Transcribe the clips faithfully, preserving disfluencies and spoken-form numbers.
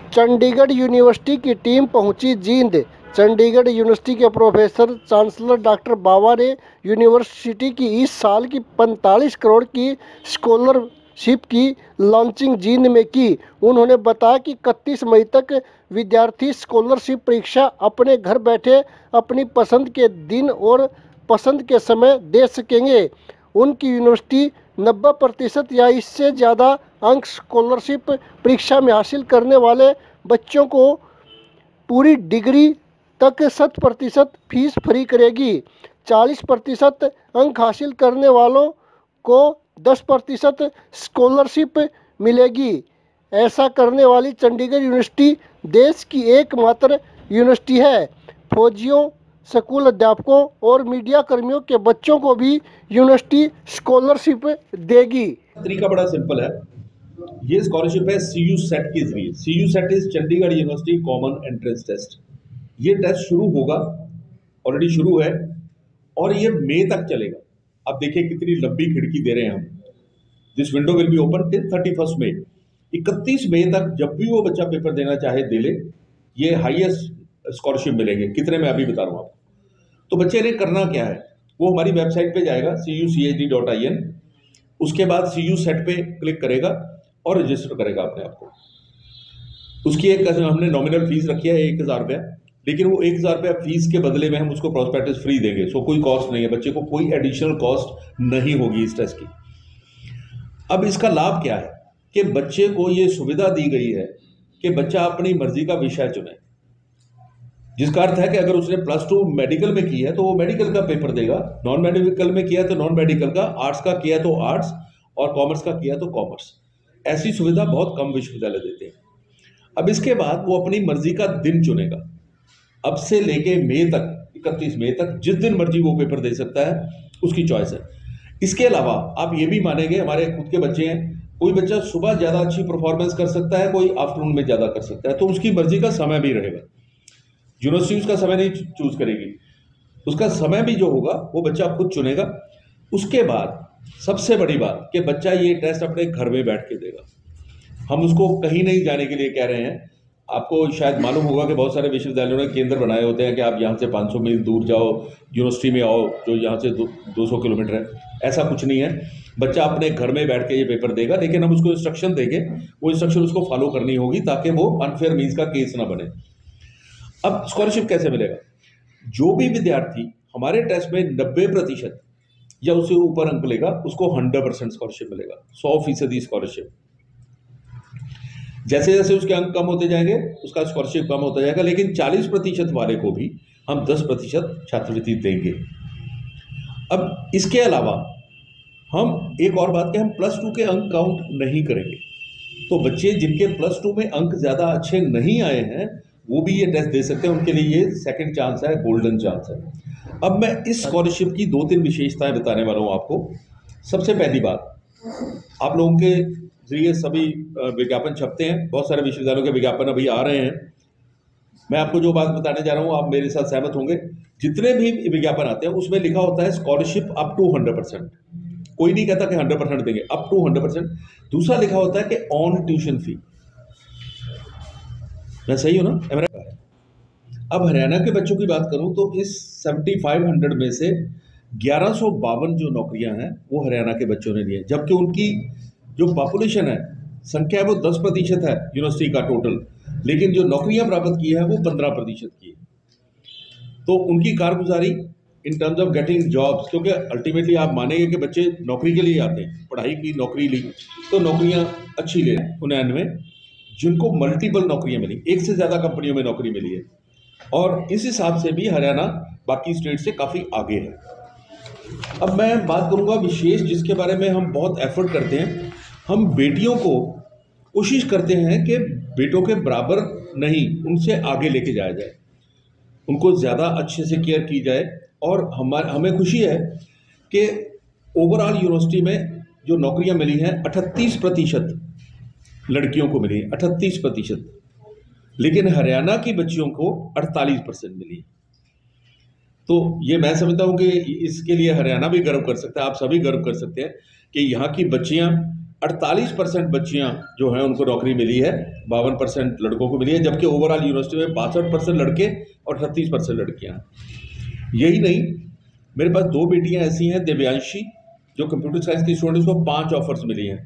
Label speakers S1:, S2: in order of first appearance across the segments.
S1: Chandigarh university की team पहुंची Jind. Chandigarh university के प्रोफेसर चांसलर डॉक्टर बावा ने यूनिवर्सिटी की इस साल की पैंतालीस करोड़ की स्कॉलरशिप की लॉन्चिंग जींद में की। उन्होंने बताया कि इकतीस मई तक विद्यार्थी स्कॉलरशिप परीक्षा अपने घर बैठे अपनी पसंद के दिन और पसंद के समय दे सकेंगे। उनकी यूनिवर्सिटी नब्बे प्रतिशत या इससे ज़्यादा अंक स्कॉलरशिप परीक्षा में हासिल करने वाले बच्चों को पूरी डिग्री तक शत प्रतिशत फीस फ्री करेगी। चालीस प्रतिशत अंक हासिल करने वालों को दस प्रतिशत स्कॉलरशिप मिलेगी। ऐसा करने वाली चंडीगढ़ यूनिवर्सिटी देश की एकमात्र यूनिवर्सिटी है। फौजियों, स्कूल अध्यापकों और मीडिया कर्मियों के बच्चों को भी यूनिवर्सिटी स्कॉलरशिप देगी।
S2: तरीका बड़ा सिंपल है। ये स्कॉलरशिप है सीयू सेट के जरिए। CU CET is Chandigarh university common entrance test. ये टेस्ट शुरू होगा, ऑलरेडी शुरू है और ये मई तक चलेगा। अब देखिए कितनी लंबी खिड़की दे रहे हैं हम। This window will be open till thirty first May. इकतीस मई तक जब भी वो बच्चा पेपर देना चाहे दे ले। ये हाईएस्ट स्कॉलरशिप मिलेंगे। कितने में अभी बता रहा हूँ आपको। तो बच्चे ने करना क्या है, वो हमारी वेबसाइट पे जाएगा C U C H D dot I N. उसके बाद सी यू सेट पे क्लिक करेगा और रजिस्टर करेगा अपने आप को। उसकी एक हमने नॉमिनल फीस रखी है एक हज़ार रुपया, लेकिन वो एक हज़ार रुपया फीस के बदले में हम उसको प्रोस्पेक्टस फ्री देंगे। सो कोई कॉस्ट नहीं है, बच्चे को कोई एडिशनल कॉस्ट नहीं होगी इस टेस्ट की। अब इसका लाभ क्या है कि बच्चे को ये सुविधा दी गई है कि बच्चा अपनी मर्जी का विषय चुने, जिसका अर्थ है कि अगर उसने प्लस टू मेडिकल में की है तो वो मेडिकल का पेपर देगा, नॉन मेडिकल में किया तो नॉन मेडिकल का, आर्ट्स का किया तो आर्ट्स और कॉमर्स का किया तो कॉमर्स। ऐसी सुविधा बहुत कम विश्वविद्यालय देते हैं। अब इसके बाद वो अपनी मर्जी का दिन चुनेगा। अब से लेके मई तक, इकतीस मई तक जिस दिन मर्जी वो पेपर दे सकता है, उसकी चॉइस है। इसके अलावा आप ये भी मानेंगे, हमारे खुद के बच्चे हैं, कोई बच्चा सुबह ज़्यादा अच्छी परफॉर्मेंस कर सकता है, कोई आफ्टरनून में ज़्यादा कर सकता है, तो उसकी मर्जी का समय भी रहेगा। यूनिवर्सिटी उसका समय नहीं चूज करेगी, उसका समय भी जो होगा वो बच्चा खुद चुनेगा। उसके बाद सबसे बड़ी बात कि बच्चा ये टेस्ट अपने घर में बैठ के देगा। हम उसको कहीं नहीं जाने के लिए कह रहे हैं। आपको शायद मालूम होगा कि बहुत सारे विश्वविद्यालयों ने केंद्र बनाए होते हैं कि आप यहाँ से पाँच सौ मील दूर जाओ, यूनिवर्सिटी में आओ जो यहाँ से दो सौ किलोमीटर है। ऐसा कुछ नहीं है, बच्चा अपने घर में बैठ के ये पेपर देगा, लेकिन हम उसको इंस्ट्रक्शन देंगे, वो इंस्ट्रक्शन उसको फॉलो करनी होगी ताकि वो अनफेयर मीन्स का केस ना बने। अब स्कॉलरशिप कैसे मिलेगा? जो भी विद्यार्थी हमारे टेस्ट में नब्बे प्रतिशत या उससे ऊपर अंक लेगा उसको हंड्रेड परसेंट स्कॉलरशिप मिलेगा, सौ फीसदी स्कॉलरशिप। जैसे जैसे उसके अंक कम होते जाएंगे उसका स्कॉलरशिप कम होता जाएगा, लेकिन चालीस प्रतिशत वाले को भी हम दस प्रतिशत छात्रवृत्ति देंगे। अब इसके अलावा हम एक और बात कि हम प्लस टू के अंक काउंट नहीं करेंगे। तो बच्चे जिनके प्लस टू में अंक ज़्यादा अच्छे नहीं आए हैं वो भी ये टेस्ट दे सकते हैं, उनके लिए ये सेकंड चांस है, गोल्डन चांस है। अब मैं इस स्कॉलरशिप की दो तीन विशेषताएं बताने वाला हूँ आपको। सबसे पहली बात, आप लोगों के जरिए सभी विज्ञापन छपते हैं, बहुत सारे विश्वविद्यालयों के विज्ञापन अभी आ रहे हैं। मैं आपको जो बात बताने जा रहा हूँ आप मेरे साथ सहमत होंगे। जितने भी विज्ञापन आते हैं उसमें लिखा होता है scholarship up to hundred percent. कोई नहीं कहता कि हंड्रेड परसेंट देंगे, अप टू हंड्रेड परसेंट। दूसरा लिखा होता है कि ऑन ट्यूशन फी। मैं सही हूँ ना? अब हरियाणा के बच्चों की बात करूं तो इस पचहत्तर सौ में से ग्यारह सौ बावन जो नौकरियां हैं वो हरियाणा के बच्चों ने ली है, जबकि उनकी जो पॉपुलेशन है, संख्या है, वो दस प्रतिशत है यूनिवर्सिटी का टोटल, लेकिन जो नौकरियां प्राप्त की है वो पंद्रह प्रतिशत की है। तो उनकी कारगुजारी in terms of getting jobs, क्योंकि अल्टीमेटली आप मानेंगे कि बच्चे नौकरी के लिए आते हैं, पढ़ाई की नौकरी ली तो नौकरियां अच्छी ले उन्यानवे जिनको मल्टीपल नौकरियां मिली, एक से ज़्यादा कंपनियों में नौकरी मिली है, और इस हिसाब से भी हरियाणा बाकी स्टेट से काफ़ी आगे है। अब मैं बात करूंगा विशेष जिसके बारे में हम बहुत एफर्ट करते हैं। हम बेटियों को कोशिश करते हैं कि बेटों के बराबर नहीं, उनसे आगे लेके जाया जाए, उनको ज़्यादा अच्छे से केयर की जाए। और हमारे हमें खुशी है कि ओवरऑल यूनिवर्सिटी में जो नौकरियां मिली हैं अठतीस प्रतिशत लड़कियों को मिली है, अठतीस प्रतिशत, लेकिन हरियाणा की बच्चियों को अड़तालीस परसेंट मिली। तो ये मैं समझता हूँ कि इसके लिए हरियाणा भी गर्व कर सकता है, आप सभी गर्व कर सकते हैं कि यहाँ की बच्चियाँ अड़तालीस परसेंट बच्चियाँ जो हैं उनको नौकरी मिली है, बावन परसेंट लड़कों को मिली है, जबकि ओवरऑल यूनिवर्सिटी में बासठ परसेंट लड़के और अड़तीस परसेंट लड़कियाँ हैं। यही नहीं, मेरे पास दो बेटियाँ ऐसी हैं, दिव्यांशी जो कंप्यूटर साइंस की स्टूडेंट, उसको पाँच ऑफर्स मिली हैं,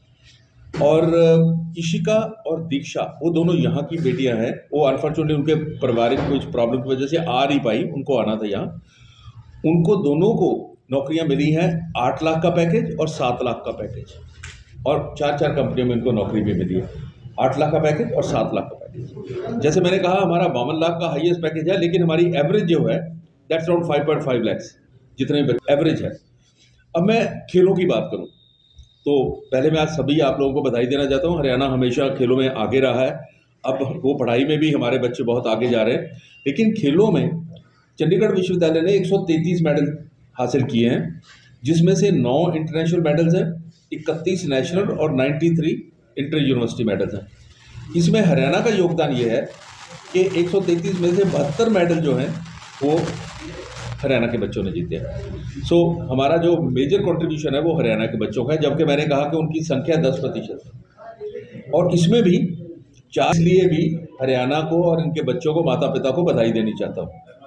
S2: और इशिका और दीक्षा वो दोनों यहाँ की बेटियां हैं। वो अनफॉर्चुनेटली उनके पारिवारिक कुछ प्रॉब्लम की वजह से आ नहीं पाई, उनको आना था यहाँ। उनको दोनों को नौकरियां मिली हैं, आठ लाख का पैकेज और सात लाख का पैकेज, और चार चार कंपनियों में इनको नौकरी भी मिली है। आठ लाख का पैकेज और सात लाख का पैकेज। जैसे मैंने कहा, हमारा बावन लाख का हाईएस्ट पैकेज है, लेकिन हमारी एवरेज जो है that's around five point five lakhs जितने एवरेज है। अब मैं खेलों की बात करूँ तो पहले मैं आज सभी आप लोगों को बधाई देना चाहता हूँ। हरियाणा हमेशा खेलों में आगे रहा है, अब वो पढ़ाई में भी हमारे बच्चे बहुत आगे जा रहे हैं, लेकिन खेलों में चंडीगढ़ विश्वविद्यालय ने एक सौ तैंतीस मेडल हासिल किए हैं, जिसमें से नौ इंटरनेशनल मेडल्स हैं, इकतीस नेशनल और तिरानवे इंटर यूनिवर्सिटी मेडल्स हैं। इसमें हरियाणा का योगदान ये है कि एक सौ तैंतीस में से बहत्तर मेडल जो हैं वो हरियाणा के बच्चों ने जीते हैं। सो so, हमारा जो मेजर कंट्रीब्यूशन है वो हरियाणा के बच्चों का है, जबकि मैंने कहा कि उनकी संख्या दस प्रतिशत है, और इसमें भी चार, इसलिए भी हरियाणा को और इनके बच्चों को, माता पिता को बधाई देनी चाहता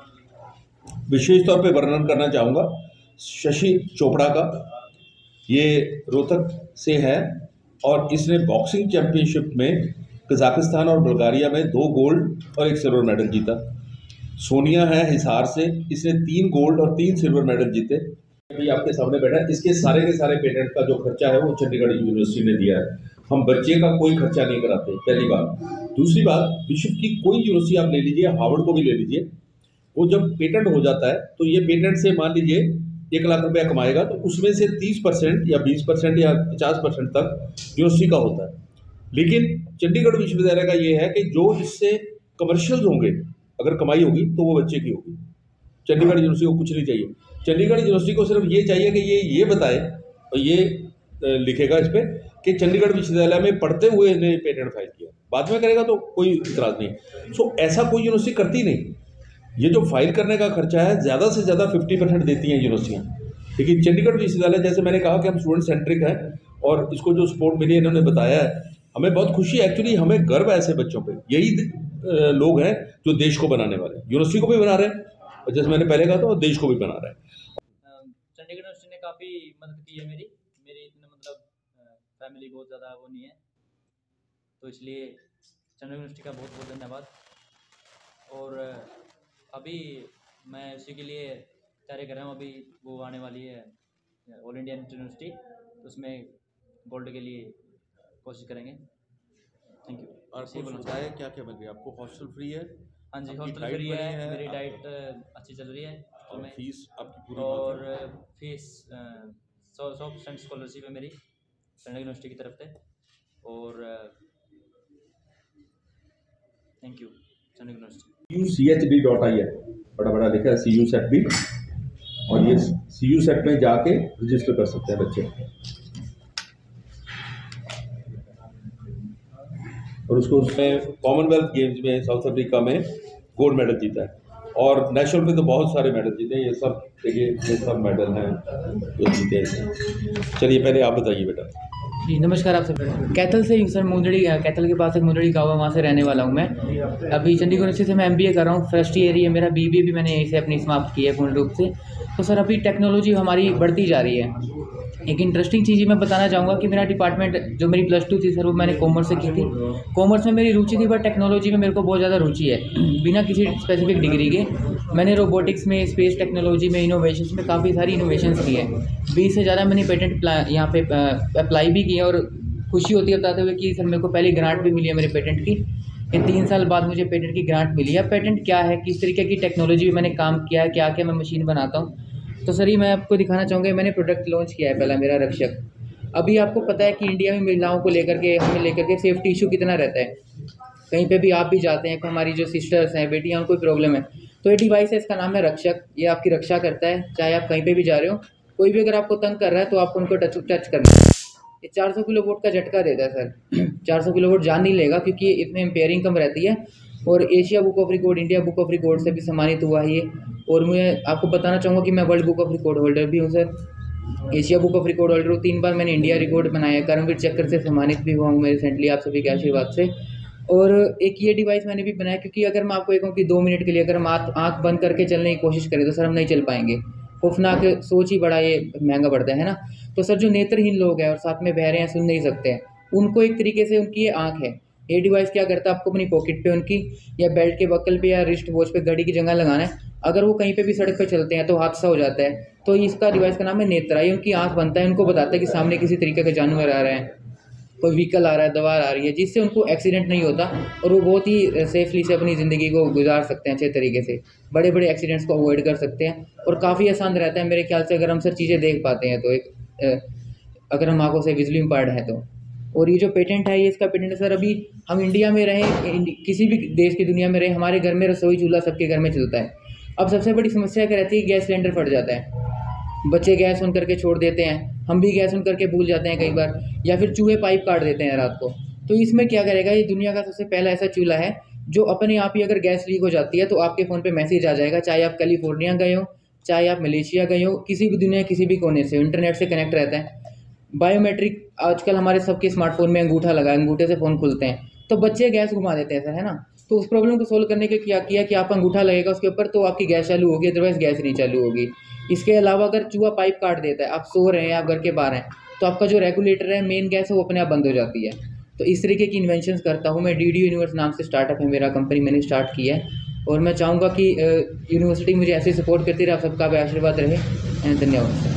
S2: हूँ। विशेष तौर पे वर्णन करना चाहूँगा शशि चोपड़ा का। ये रोहतक से है और इसने बॉक्सिंग चैंपियनशिप में कजाकिस्तान और बुल्गारिया में दो गोल्ड और एक सिल्वर मेडल जीता। सोनिया है हिसार से, इसने तीन गोल्ड और तीन सिल्वर मेडल जीते। अभी आपके सामने बैठा है, इसके सारे के सारे पेटेंट का जो खर्चा है वो चंडीगढ़ यूनिवर्सिटी ने दिया है। हम बच्चे का कोई खर्चा नहीं कराते, पहली बात। दूसरी बात, विश्व की कोई यूनिवर्सिटी आप ले लीजिए, हार्वर्ड को भी ले लीजिए, वो जब पेटेंट हो जाता है तो ये पेटेंट से मान लीजिए एक लाख रुपया कमाएगा तो उसमें से तीस परसेंट या बीस परसेंट या पचास परसेंट तक यूनिवर्सिटी का होता है। लेकिन चंडीगढ़ विश्वविद्यालय का ये है कि जो इससे कमर्शियल होंगे, अगर कमाई होगी तो वो बच्चे की होगी। चंडीगढ़ यूनिवर्सिटी को कुछ नहीं चाहिए, चंडीगढ़ यूनिवर्सिटी को सिर्फ ये चाहिए कि ये ये बताए और ये लिखेगा इस पर कि चंडीगढ़ विश्वविद्यालय में पढ़ते हुए इन्हें पेटेंट फाइल किया, बाद में करेगा तो कोई इतराज़ नहीं। सो ऐसा कोई यूनिवर्सिटी करती नहीं। ये जो फाइल करने का खर्चा है ज़्यादा से ज़्यादा फिफ्टी परसेंट देती हैं यूनिवर्सिटियाँ, लेकिन चंडीगढ़ विश्वविद्यालय, जैसे मैंने कहा कि हम स्टूडेंट सेंट्रिक हैं और इसको जो सपोर्ट मिली इन्होंने बताया है, हमें बहुत खुशी है। एक्चुअली हमें गर्व है ऐसे बच्चों पे। यही लोग हैं जो देश को बनाने वाले हैं, यूनिवर्सिटी को भी बना रहे हैं, और जैसे मैंने पहले कहा था वो देश को भी बना रहे हैं।
S3: चंडीगढ़ यूनिवर्सिटी ने काफ़ी मदद की है मेरी मेरी इतने मतलब फैमिली बहुत ज़्यादा वो नहीं है, तो इसलिए चंडीगढ़ यूनिवर्सिटी का बहुत बहुत धन्यवाद। और अभी मैं उसी के लिए तैयारी कर रहा हूँ। अभी वो आने वाली है ऑल इंडिया इंटर यूनिवर्सिटी, तो उसमें गोल्ड के लिए कोशिश करेंगे। Thank you.
S2: और कुछ बताया क्या क्या मिल गया आपको? हॉस्टल फ्री है?
S3: हाँ जी, हॉस्टल फ्री है, है, मेरी डाइट अच्छी चल रही है,
S2: और
S3: तो
S2: फीस आपकी पूरी,
S3: और फीस सौ सौ परसेंट स्कॉलरशिप है मेरी चंडीगढ़ यूनिवर्सिटी की तरफ से। और thank you Chandigarh university.
S2: U C H D dot I है, बड़ा बड़ा लिखा है सी यू सेट डी, और ये सी यू सेट में जाके रजिस्टर कर सकते हैं बच्चे, और उसको उसमें कॉमनवेल्थ गेम्स में साउथ अफ्रीका में गोल्ड मेडल जीता है, और नेशनल में तो बहुत सारे मेडल जीते हैं। ये सब देखिए, ये सब मेडल हैं जो जीते हैं। चलिए पहले आप बताइए बेटा।
S4: जी नमस्कार, आपसे कैथल से सर, मुंदड़ी कैथल के पास एक मुंदड़ी गाँव है, वहाँ से रहने वाला हूँ मैं। अभी चंडीगढ़ यूनिवर्सिटी से मैं एमबीए कर रहा हूँ, फर्स्ट ईयर ही है मेरा। बीबीए भी मैंने यहीं से अपनी समाप्त की है पूर्ण रूप से। तो सर अभी टेक्नोलॉजी हमारी बढ़ती जा रही है। एक इंटरेस्टिंग चीज़ मैं बताना चाहूँगा कि मेरा डिपार्टमेंट जो मेरी प्लस टू थी सर, वो मैंने कॉमर्स से की थी। कॉमर्स में मेरी रुचि थी, बट टेक्नोलॉजी में मेरे को बहुत ज़्यादा रुचि है। बिना किसी स्पेसिफिक डिग्री के मैंने रोबोटिक्स में, स्पेस टेक्नोलॉजी में, इनोवेशंस में काफ़ी सारी इनोवेशंस की है। बीस से ज़्यादा मैंने पेटेंट यहाँ पे अप्लाई भी किया, और खुशी होती है बताते हुए कि सर मेरे को पहली ग्रांट भी मिली है मेरे पेटेंट की। ये तीन साल बाद मुझे पेटेंट की ग्रांट मिली है। पेटेंट क्या है, किस तरीके की टेक्नोलॉजी में मैंने काम किया है, क्या क्या मैं मशीन बनाता हूँ, तो सर ये मैं आपको दिखाना चाहूँगा। मैंने प्रोडक्ट लॉन्च किया है पहला, मेरा रक्षक। अभी आपको पता है कि इंडिया में महिलाओं को लेकर के, हमें लेकर के सेफ्टी इशू कितना रहता है। कहीं पे भी आप भी जाते हैं, हमारी जो सिस्टर्स हैं, बेटियाँ, उनको प्रॉब्लम है, तो ये डिवाइस है, इसका नाम है रक्षक। ये आपकी रक्षा करता है, चाहे आप कहीं पे भी जा रहे हो। कोई भी अगर आपको तंग कर रहा है तो आपको उनको टच टच करना है। ये चार सौ किलो वोल्ट का झटका देता है सर। चार सौ किलो वोल्ट जान नहीं लेगा, क्योंकि इसमें एम्पेयरिंग कम रहती है, और Asia book of record, India book of record से भी सम्मानित हुआ है ये। और मैं आपको बताना चाहूँगा कि मैं world book of record holder भी हूँ sir, Asia book of record holder हूँ। तीन बार मैंने इंडिया रिकॉर्ड बनाया, कर्मवीर चक्र से सम्मानित भी हुआ हूँ मैं रिसेंटली आप सभी के आशीर्वाद से। और एक ये डिवाइस मैंने भी बनाया, क्योंकि अगर मैं आपको ये कहूँ कि दो मिनट के लिए अगर हम आँख बंद करके चलने की कोशिश करें तो सर हम नहीं चल पाएंगे। खौफनाक सोच ही बड़ा ये महंगा पड़ता है ना। तो सर जो नेत्रहीन लोग हैं और साथ में बहरे हैं, सुन नहीं सकते हैं, उनको एक तरीके से उनकी ये आँख है। ये डिवाइस क्या करता है, आपको अपनी पॉकेट पे उनकी या बेल्ट के बकल पे या रिस्ट वॉच पे घड़ी की जगह लगाना है। अगर वो कहीं पे भी सड़क पे चलते हैं तो हादसा हो जाता है। तो इसका डिवाइस का नाम है नेत्रा। ये उनकी आँख बनता है, उनको बताता है कि सामने किसी तरीके का जानवर आ रहा है, कोई व्हीकल आ रहा है, दवार आ रही है, जिससे उनको एक्सीडेंट नहीं होता और वो बहुत ही सेफली से अपनी ज़िंदगी को गुजार सकते हैं अच्छे तरीके से, बड़े बड़े एक्सीडेंट्स को अवॉइड कर सकते हैं। और काफ़ी आसान रहता है मेरे ख्याल से, अगर हम सर चीज़ें देख पाते हैं तो, एक अगर हम आँखों से विजुअली इम्पेयर्ड है तो। और ये जो पेटेंट है, ये इसका पेटेंट है सर, अभी हम इंडिया में रहें, किसी भी देश की दुनिया में रहें, हमारे घर में रसोई चूल्हा सबके घर में चलता है। अब सबसे बड़ी समस्या क्या रहती है, गैस सिलेंडर फट जाता है, बच्चे गैस ऑन करके छोड़ देते हैं, हम भी गैस ऑन करके भूल जाते हैं कई बार, या फिर चूहे पाइप काट देते हैं रात को। तो इसमें क्या करेगा, ये दुनिया का सबसे पहला ऐसा चूल्हा है जो अपने आप ही अगर गैस लीक हो जाती है तो आपके फ़ोन पे मैसेज आ जाएगा, चाहे आप कैलिफोर्निया गए हो, चाहे आप मलेशिया गए हो, किसी भी दुनिया किसी भी कोने से इंटरनेट से कनेक्ट रहता है। बायोमेट्रिक आजकल हमारे सबके स्मार्टफोन में अंगूठा लगा है, अंगूठे से फ़ोन खुलते हैं। तो बच्चे गैस घुमा देते हैं सर, है ना। तो उस प्रॉब्लम को सोल्व करने के क्या किया कि आप अंगूठा लगेगा उसके ऊपर तो आपकी गैस चालू होगी, अदरवाइज़ गैस नहीं चालू होगी। इसके अलावा अगर चूहा पाइप काट देता है, आप सो रहे हैं, आप घर के बाहर हैं, तो आपका जो रेगुलेटर है, मेन गैस है, वो अपने आप बंद हो जाती है। तो इस तरीके की इन्वेंशंस करता हूँ मैं। डी डी यूनिवर्स नाम से स्टार्टअप है मेरा, कंपनी मैंने स्टार्ट की है। और मैं चाहूँगा कि यूनिवर्सिटी मुझे ऐसे सपोर्ट करती रहे, आप सबका भी आशीर्वाद रहे। धन्यवाद।